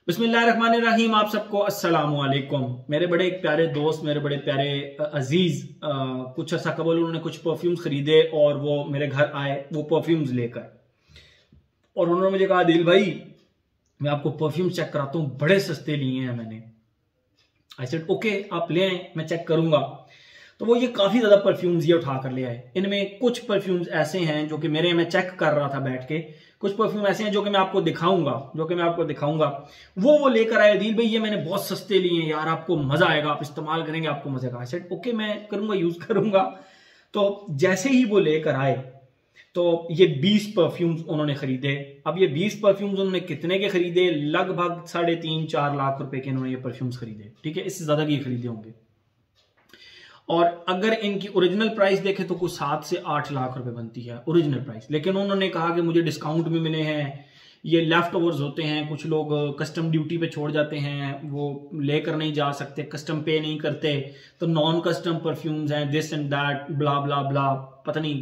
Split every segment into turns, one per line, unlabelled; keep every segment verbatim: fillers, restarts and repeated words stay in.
बिस्मिल्लाहिर्रहमानिर्रहीम। आप सबको अस्सलामु अलैकुम। मेरे बड़े एक प्यारे दोस्त, मेरे बड़े प्यारे अजीज, कुछ अर्सा कबल उन्होंने कुछ परफ्यूम्स खरीदे और वो मेरे घर आए वो परफ्यूम्स लेकर, और उन्होंने मुझे कहा दिल भाई मैं आपको परफ्यूम चेक कराता हूँ, बड़े सस्ते लिए हैं मैंने। आई सेड ओके आप ले आए, मैं चेक करूंगा। तो वो ये काफी ज्यादा परफ्यूम्स ये उठा कर ले आए। इनमें कुछ परफ्यूम्स ऐसे हैं जो कि मेरे मैं चेक कर रहा था बैठ के, कुछ परफ्यूम ऐसे हैं जो कि मैं आपको दिखाऊंगा जो कि मैं आपको दिखाऊंगा वो वो लेकर आए। दिल भाई ये मैंने बहुत सस्ते लिए हैं यार, आपको मजा आएगा, आप इस्तेमाल करेंगे आपको मजा आएगा। आई सेड ओके मैं करूंगा, यूज करूंगा। तो जैसे ही वो लेकर आए तो ये बीस परफ्यूम्स उन्होंने खरीदे। अब ये बीस परफ्यूम्स उन्होंने कितने के खरीदे? लगभग साढ़े तीन चार लाख रुपए के उन्होंने ये परफ्यूम्स खरीदे। ठीक है, इससे ज्यादा भी ये खरीदे होंगे। और अगर इनकी ओरिजिनल प्राइस देखें तो कुछ सात से आठ लाख रुपए बनती है ओरिजिनल प्राइस। लेकिन उन्होंने कहा कि मुझे डिस्काउंट भी मिले हैं, ये लेफ्ट ओवर्स होते हैं, कुछ लोग कस्टम ड्यूटी पे छोड़ जाते हैं, वो लेकर नहीं जा सकते, कस्टम पे नहीं करते, तो नॉन कस्टम परफ्यूम्स हैं, this and that blah blah blah, पता नहीं।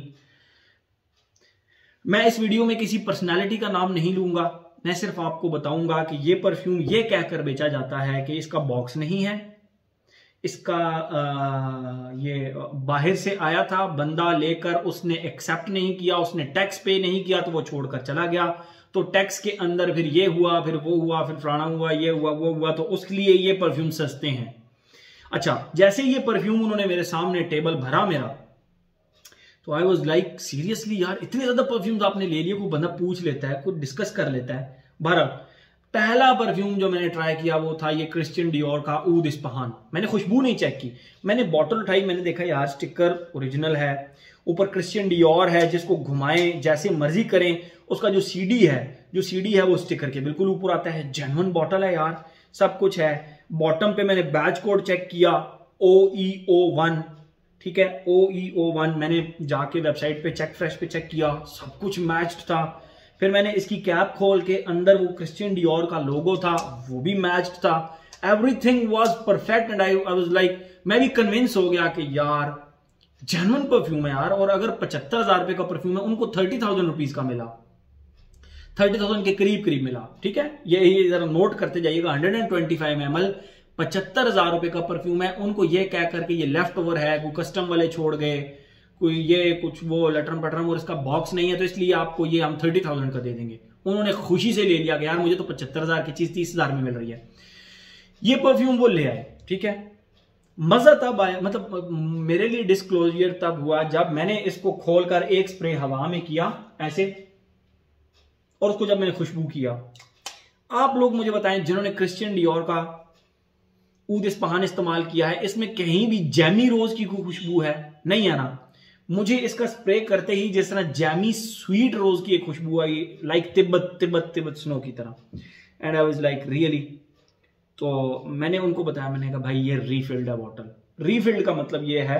मैं इस वीडियो में किसी पर्सनैलिटी का नाम नहीं लूंगा, मैं सिर्फ आपको बताऊंगा कि ये परफ्यूम ये कहकर बेचा जाता है कि इसका बॉक्स नहीं है, इसका आ, ये बाहर से आया था, बंदा लेकर उसने एक्सेप्ट नहीं किया, उसने टैक्स पे नहीं किया तो वो छोड़कर चला गया, तो टैक्स के अंदर फिर ये हुआ, फिर वो हुआ, फिर फलाना हुआ, ये हुआ, वो हुआ, तो उसके लिए ये परफ्यूम सस्ते हैं। अच्छा, जैसे ये परफ्यूम उन्होंने मेरे सामने टेबल भरा मेरा, तो आई वॉज लाइक सीरियसली यार इतने ज्यादा परफ्यूम्स आपने ले लिए? कोई बंदा पूछ लेता है, कोई डिस्कस कर लेता है। बहरहाल पहला परफ्यूम जो मैंने ट्राई किया वो था ये क्रिश्चियन डियोर का ऊद इस्पहान। मैंने खुशबू नहीं चेक की, मैंने बॉटल उठाई, मैंने देखा यार स्टिकर ओरिजिनल है, ऊपर क्रिश्चियन डियोर है, जिसको घुमाएं जैसे मर्जी करें, उसका जो सीडी है जो सीडी है वो स्टिकर के बिल्कुल ऊपर आता है। जेन्युइन बॉटल है यार, सब कुछ है। बॉटम पे मैंने बैच कोड चेक किया, ओ ई ओ वन, ठीक है, ओ ई ओ वन। मैंने जाके वेबसाइट पे चेक फ्रेश पे चेक किया, सब कुछ मैच्ड था। फिर मैंने इसकी कैप खोल के अंदर वो क्रिश्चियन डियोर का लोगो था, वो भी मैच्ड था। Everything was perfect and I was like, मैं भी कन्विंस हो गया कि यार जेन्युइन परफ्यूम है यार। और अगर पचहत्तर हजार रुपए का परफ्यूम है, उनको थर्टी थाउजेंड रुपीज का मिला, थर्टी थाउजेंड के करीब करीब मिला। ठीक है, ये जरा नोट करते जाइएगा, hundred and twenty five M L पचहत्तर हजार रुपए का परफ्यूम है। उनको ये कह करके ये लेफ्ट ओवर है, कोई कस्टम वाले छोड़ गए, कोई ये कुछ वो लटरम पटरम, और इसका बॉक्स नहीं है तो इसलिए आपको ये हम थर्टी थाउजेंड का दे देंगे। उन्होंने खुशी से ले लिया कि यार मुझे तो पचहत्तर हजार की चीज तीस हजार में मिल रही है। ये परफ्यूम वो ले आए। ठीक है, मजा तब आया, मतलब मेरे लिए डिस्क्लोजर तब हुआ जब मैंने इसको खोलकर एक स्प्रे हवा में किया ऐसे, और उसको जब मैंने खुशबू किया। आप लोग मुझे बताएं जिन्होंने क्रिश्चियन डियोर का ऊद इस्पहान इस्तेमाल किया है, इसमें कहीं भी जैमी रोज की कोई खुशबू है? नहीं है ना। मुझे इसका स्प्रे करते ही जिस तरह जैमी स्वीट रोज की एक खुशबू आई, like Tibet Tibet Tibet snow की तरह, and I was like really. तो मैंने उनको बताया, मैंने कहा भाई ये रीफिल्ड है बॉटल। रीफिल्ड का मतलब ये है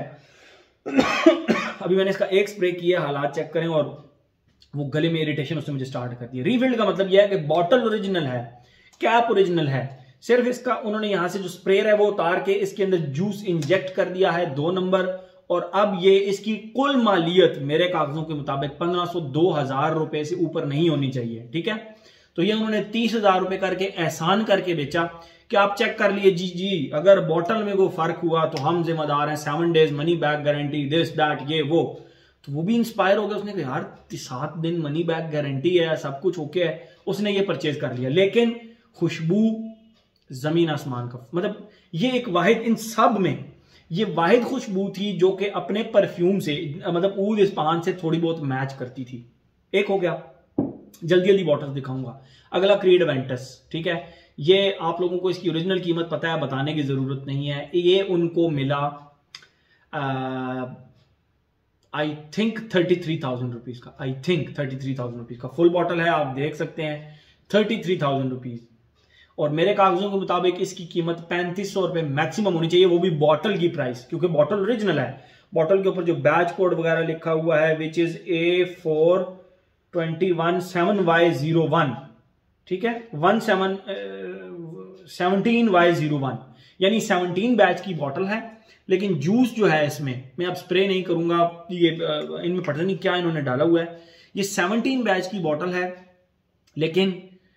अभी मैंने इसका एक स्प्रे किया, हालात चेक करें, और वो गले में इरिटेशन उसने मुझे स्टार्ट कर दिया। रीफिल्ड का मतलब यह है कि बॉटल ओरिजिनल है, कैप ओरिजिनल है, सिर्फ इसका उन्होंने यहां से जो स्प्रे है वो उतार के इसके अंदर जूस इंजेक्ट कर दिया है, दो नंबर। और अब ये इसकी कुल मालियत मेरे कागजों के मुताबिक पंद्रह सौ दो हजार रुपए से ऊपर नहीं होनी चाहिए। ठीक है, तो ये उन्होंने तीस हजार रुपए करके एहसान करके बेचा कि आप चेक कर लिए जी जी, अगर बॉटल में कोई फर्क हुआ तो हम जिम्मेदार हैं, seven days money back guarantee, this that ये वो। तो वो भी इंस्पायर हो गया, उसने कहा यार सात दिन मनी बैक गारंटी है, सब कुछ ओके है, उसने ये परचेज कर लिया। लेकिन खुशबू जमीन आसमान का, मतलब ये एक वाहिद, इन सब में ये वाहिद खुशबू थी जो कि अपने परफ्यूम से, मतलब ऊद इस्पहान से थोड़ी बहुत मैच करती थी। एक हो गया, जल्दी जल्दी बॉटल्स दिखाऊंगा। अगला क्रीड वेंटस। ठीक है, ये आप लोगों को इसकी ओरिजिनल कीमत पता है, बताने की जरूरत नहीं है। ये उनको मिला I think thirty three thousand rupees का, I think thirty three thousand rupees का फुल बॉटल है, आप देख सकते हैं, थर्टी थ्री थाउजेंड रुपीज। और मेरे कागजों के मुताबिक इसकी कीमत पैंतीस सौ रुपए मैक्सिमम होनी चाहिए, वो भी बॉटल की प्राइस, क्योंकि बॉटल ओरिजिनल है। बॉटल के ऊपर जो बैच कोड वगैरह लिखा हुआ है, which is A four twenty one seven Y zero one, ठीक है, one seven seventeen Y zero one, यानी सेवनटीन बैच की बॉटल है। लेकिन जूस जो है इसमें, मैं अब स्प्रे नहीं करूंगा, ये इनमें पता नहीं क्या इन्होंने डाला हुआ है। ये सेवनटीन बैच की बॉटल है, लेकिन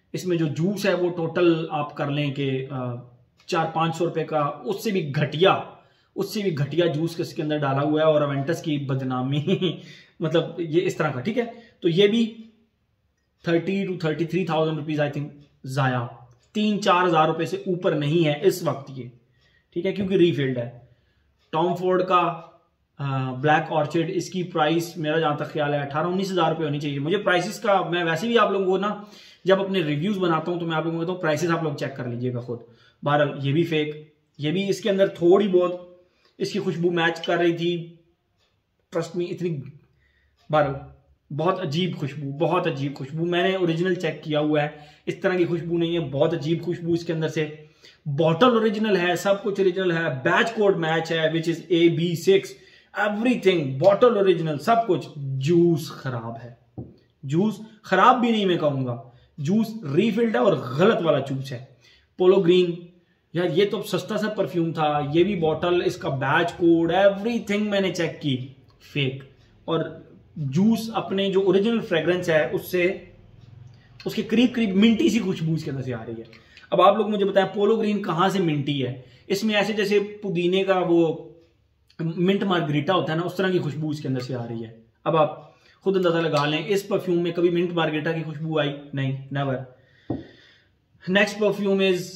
इसमें जो जूस है वो टोटल आप कर लें कि चार पाँच सौ रुपये का, उससे भी घटिया उससे भी घटिया जूस इसके अंदर डाला हुआ है और अवेंटस की बदनामी मतलब ये इस तरह का, ठीक है। तो ये भी thirty two thirty three thousand rupees I think जाया, तीन चार हजार रुपए से ऊपर नहीं है इस वक्त ये, ठीक है, क्योंकि रीफिल्ड है। टॉम फोर्ड का ब्लैक ऑर्चिड, इसकी प्राइस मेरा जहां तक ख्याल है अठारह उन्नीस हजार रुपये होनी चाहिए। मुझे प्राइसेस का, मैं वैसे भी आप लोगों को ना जब अपने रिव्यूज बनाता हूं तो मैं आप लोगों को कहता हूं प्राइसेस आप लोग चेक कर लीजिएगा खुद। बहरहाल ये भी फेक, ये भी इसके अंदर थोड़ी बहुत इसकी खुशबू मैच कर रही थी, ट्रस्ट मी, इतनी बहरहाल बहुत अजीब खुशबू, बहुत अजीब खुशबू। मैंने ओरिजिनल चेक किया हुआ है, इस तरह की खुशबू नहीं है, बहुत अजीब खुशबू इसके अंदर से। बॉटल ओरिजिनल है, सब कुछ ओरिजिनल है, बैच कोड मैच है which is A B six, everything bottle original, सब कुछ। जूस खराब है, जूस खराब भी नहीं मैं कहूंगा, जूस रीफिल्ड है और गलत वाला जूस है। पोलो ग्रीन, यार ये तो सस्ता सा परफ्यूम था, ये भी बॉटल, इसका बैच कोड, एवरीथिंग मैंने चेक की, फेक। और जूस अपने जो ओरिजिनल फ्रेग्रेंस है उससे, उसके करीब करीब मिंटी सी खुशबू इसके अंदर से आ रही है। अब आप लोग मुझे बताएं पोलो ग्रीन कहां से मिंटी है? इसमें ऐसे जैसे पुदीने का वो मिंट मार्गरीटा होता है ना, उस तरह की खुशबू इसके अंदर से आ रही है। अब आप खुद अंदाजा लगा लें, इस परफ्यूम में कभी मिंट मार्गरीटा की खुशबू आई? नहीं, never. Next perfume is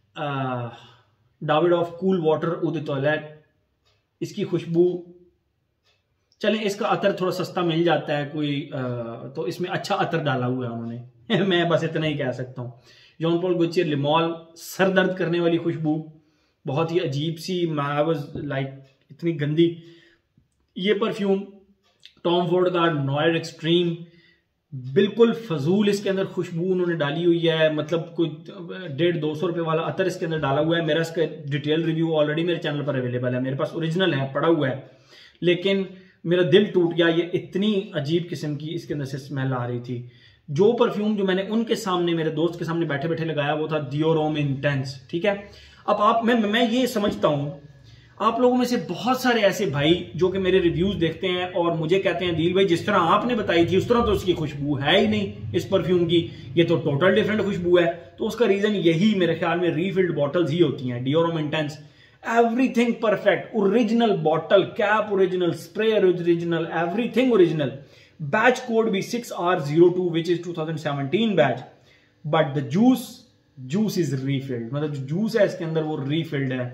Davidoff cool water eau de toilette. इसकी खुशबू, चलें इसका अतर थोड़ा सस्ता मिल जाता है कोई आ, तो इसमें अच्छा अतर डाला हुआ है उन्होंने मैं बस इतना ही कह सकता हूँ। जॉन पॉल गुच्ची लिमॉल, सर दर्द करने वाली खुशबू, बहुत ही अजीब सी, आई वाज लाइक इतनी गंदी। ये परफ्यूम टॉम फोर्ड का नॉयर एक्सट्रीम, बिल्कुल फजूल इसके अंदर खुशबू उन्होंने डाली हुई है, मतलब कोई डेढ़ दो सौ रुपए वाला अतर इसके अंदर डाला हुआ है। मेरा इसका डिटेल रिव्यू ऑलरेडी मेरे चैनल पर अवेलेबल है, मेरे पास ओरिजिनल है, पड़ा हुआ है, लेकिन मेरा दिल टूट गया, ये इतनी अजीब किस्म की इसके अंदर से स्मेल आ रही थी। जो परफ्यूम जो मैंने उनके सामने, मेरे दोस्त के सामने बैठे बैठे लगाया वो था डियोरोम इंटेंस, ठीक है। अब आप, मैं मैं ये समझता हूं आप लोगों में से बहुत सारे ऐसे भाई जो कि मेरे रिव्यूज देखते हैं और मुझे कहते हैं दिल भाई जिस तरह आपने बताई थी उस तरह तो उसकी खुशबू है ही नहीं इस परफ्यूम की, ये तो टोटल डिफरेंट खुशबू है। तो उसका रीजन यही मेरे ख्याल में रीफिल्ड बॉटल्स ही होती हैं। Dior Homme intense, everything perfect, original bottle, cap original, spray original, everything original. Batch code भी six R zero two which is two thousand seventeen batch, but the juice juice is refilled, मतलब जो juice है इसके अंदर वो refilled है।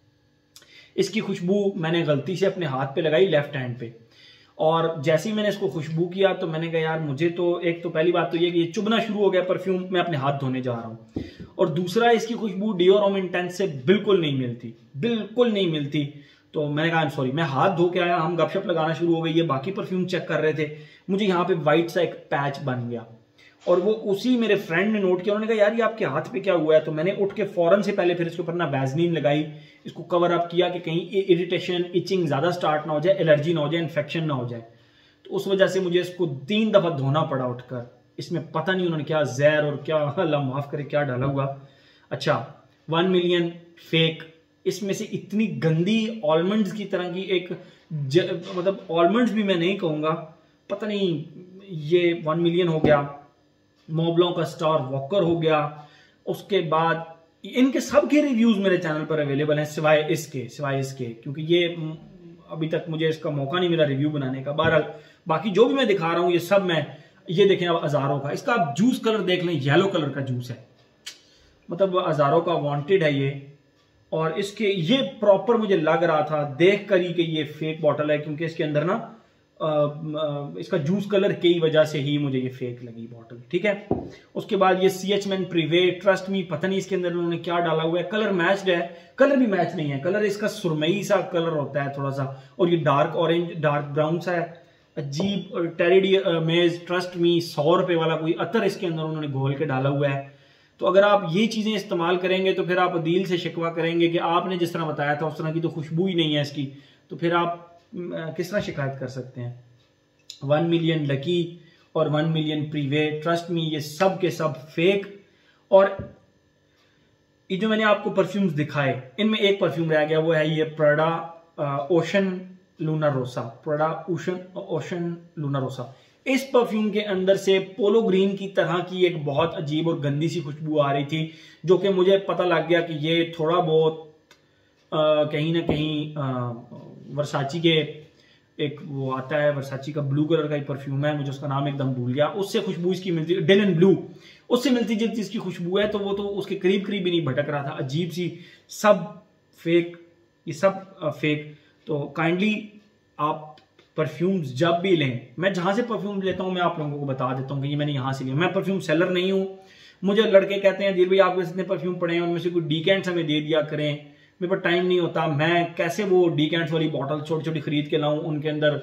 इसकी खुशबू मैंने गलती से अपने हाथ पे लगाई, लेफ्ट हैंड पे, और जैसे ही मैंने इसको खुशबू किया तो मैंने कहा यार मुझे तो, एक तो पहली बात तो ये कि ये चुभना शुरू हो गया परफ्यूम, मैं अपने हाथ धोने जा रहा हूं, और दूसरा इसकी खुशबू डियोरोम इंटेंस से बिल्कुल नहीं मिलती, बिल्कुल नहीं मिलती। तो मैंने कहा सॉरी, मैं हाथ धो के आया, हम गपशप लगाना शुरू हो गई, ये बाकी परफ्यूम चेक कर रहे थे, मुझे यहाँ पे व्हाइट सा एक पैच बन गया, और वो उसी मेरे फ्रेंड ने नोट किया, उन्होंने कहा यार ये आपके हाथ पे क्या हुआ है? तो मैंने उठ के फौरन से पहले फिर इसके ऊपर ना वैसलीन लगाई, इसको कवर अप किया कि कहीं इरिटेशन, इचिंग ज्यादा स्टार्ट ना हो जाए, एलर्जी ना हो जाए, इन्फेक्शन ना हो जाए। तो उस वजह से मुझे इसको तीन दफा धोना पड़ा उठकर। इसमें पता नहीं उन्होंने क्या जहर और क्या, अल्लाह माफ करे, क्या डाला हुआ। अच्छा, वन मिलियन फेक, इसमें से इतनी गंदी ऑलमंड्स की तरह की एक ज, मतलब ऑलमंड्स भी मैं नहीं कहूंगा, पता नहीं, ये वन मिलियन हो गया। मोबलों का स्टार वॉकर हो गया। उसके बाद इनके सब के रिव्यूज मेरे चैनल पर अवेलेबल हैं, सिवाय इसके सिवाय इसके क्योंकि ये अभी तक मुझे इसका मौका नहीं मिला रिव्यू बनाने का। बहरहाल बाकी जो भी मैं दिखा रहा हूं ये सब मैं, ये देखें अब हजारों का, इसका आप जूस कलर देख लें, येलो कलर का जूस है, मतलब हजारों का वांटेड है ये। और इसके ये प्रॉपर मुझे लग रहा था देख कर ही कि ये फेक बॉटल है, क्योंकि इसके अंदर ना आ, आ, इसका जूस कलर की वजह से ही मुझे ये फेक लगी बॉटल, ठीक है। उसके बाद ये C H men prive, trust me, पता नहीं इसके अंदर उन्होंने क्या डाला हुआ है। कलर मैच्ड है, कलर भी मैच नहीं है, कलर इसका सुरमई सा कलर होता है थोड़ा सा, और ये डार्क ऑरेंज, डार्क ब्राउन सा है, अजीब। टेरिडी मेज, ट्रस्ट मी, सौ रुपए वाला कोई अतर इसके अंदर उन्होंने घोल के डाला हुआ है। तो अगर आप ये चीजें इस्तेमाल करेंगे तो फिर आप अदील से शिकवा करेंगे कि आपने जिस तरह बताया था उस तरह की तो खुशबू ही नहीं है इसकी, तो फिर आप किस तरह शिकायत कर सकते हैं। वन मिलियन लकी और वन मिलियन प्रीवे, ट्रस्ट मी, ये सब के सब फेक। और ये जो मैंने आपको परफ्यूम्स दिखाए इनमें एक परफ्यूम रह गया, वो है ये Prada ocean luna rossa, Prada ocean ocean luna rossa. इस परफ्यूम के अंदर से पोलो ग्रीन की तरह की एक बहुत अजीब और गंदी सी खुशबू आ रही थी, जो कि मुझे पता लग गया कि ये थोड़ा बहुत आ, कहीं ना कहीं वर्साची के एक वो आता है, वर्साची का ब्लू कलर का एक परफ्यूम है, मुझे उसका नाम एकदम भूल गया, उससे खुशबू इसकी मिलती है, डेन एंड ब्लू, उससे मिलती जुलती इसकी खुशबू है। तो वो तो उसके करीब करीब भी नहीं भटक रहा था, अजीब सी, सब फेक, ये सब फेक। तो काइंडली आप परफ्यूम्स जब भी लें, मैं जहां से परफ्यूम लेता हूं मैं आप लोगों को बता देता हूं कि ये मैंने यहां से लिया। मैं परफ्यूम सेलर नहीं हूं। मुझे लड़के कहते हैं दिल भाई आपके जितने परफ्यूम पड़े हैं उनमें से कोई डीकेंट्स हमें दे दिया करें, मेरे पास टाइम नहीं होता, मैं कैसे वो डीकेंट्स वाली बॉटल छोटी छोटी खरीद के लाऊं, उनके अंदर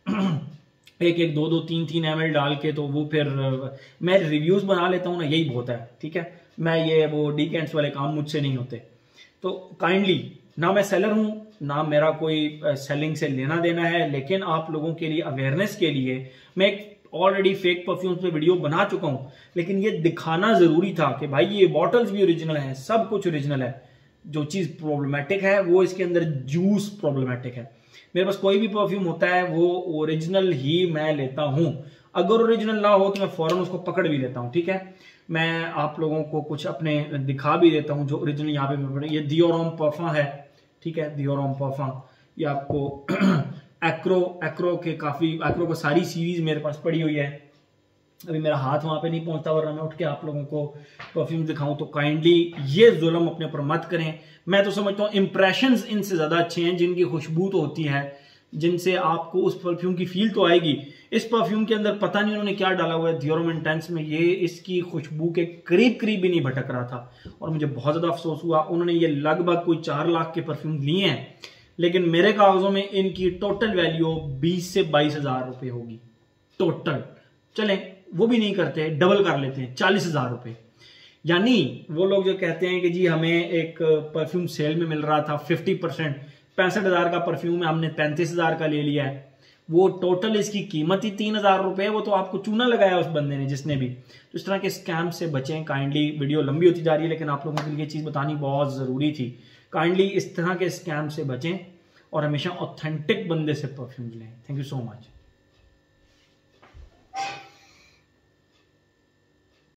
एक एक दो दो तीन तीन एम एल डाल के, तो वो फिर मैं रिव्यूज बना लेता हूँ ना, यही बहुत है, ठीक है। मैं ये वो डीकेंट्स वाले काम मुझसे नहीं होते। तो काइंडली, ना मैं सेलर हूं, ना मेरा कोई सेलिंग से लेना देना है, लेकिन आप लोगों के लिए अवेयरनेस के लिए मैं एक ऑलरेडी फेक परफ्यूम पे वीडियो बना चुका हूं, लेकिन ये दिखाना जरूरी था कि भाई ये बॉटल्स भी ओरिजिनल है, सब कुछ ओरिजिनल है। जो चीज प्रॉब्लमेटिक है वो इसके अंदर जूस प्रॉब्लमेटिक है। मेरे पास कोई भी परफ्यूम होता है वो ओरिजिनल ही मैं लेता हूं, अगर ओरिजिनल ना हो तो मैं फौरन उसको पकड़ भी लेता हूं, ठीक है। मैं आप लोगों को कुछ अपने दिखा भी देता हूं जो ओरिजिनल यहाँ पे, ये दियोरॉम परफ्यूम है, ठीक है, दियोरॉम परफ्यूम, ये आपको एक्रो एक्रो के काफी एक्रो को सारी सीरीज मेरे पास पड़ी हुई है। अभी मेरा हाथ वहां पे नहीं पहुंचता, वरना मैं उठ के आप लोगों को परफ्यूम दिखाऊं। तो काइंडली ये जुल्म अपने ऊपर मत करें। मैं तो समझता हूँ इंप्रेशंस इनसे ज्यादा अच्छे हैं, जिनकी खुशबू तो होती है, जिनसे आपको उस परफ्यूम की फील तो आएगी। इस परफ्यूम के अंदर पता नहीं उन्होंने क्या डाला हुआ है दियोरॉम इंटेंस में, ये इसकी खुशबू के करीब करीब भी नहीं भटक रहा था, और मुझे बहुत ज्यादा अफसोस हुआ। उन्होंने ये लगभग कोई चार लाख के परफ्यूम लिए हैं, लेकिन मेरे कागजों में इनकी टोटल वैल्यू बीस से बाईस हजार रुपए होगी टोटल। चलें वो भी नहीं करते, डबल कर लेते हैं, चालीस हजार रुपए। यानी वो लोग जो कहते हैं कि जी हमें एक परफ्यूम सेल में मिल रहा था फिफ्टी परसेंट, पैंसठ हजार का परफ्यूम है, हमने पैंतीस हजार का ले लिया है, वो टोटल इसकी कीमत ही तीन हजार रुपए है, वो तो आपको चूना लगाया उस बंदे ने जिसने भी। तो इस तरह के स्कैम से बचें काइंडली। वीडियो लंबी होती जा रही है, लेकिन आप लोगों के लिए चीज बतानी बहुत जरूरी थी। काइंडली इस तरह के स्कैम से बचें और हमेशा ऑथेंटिक बंदे से परफ्यूम लें। Thank you so much.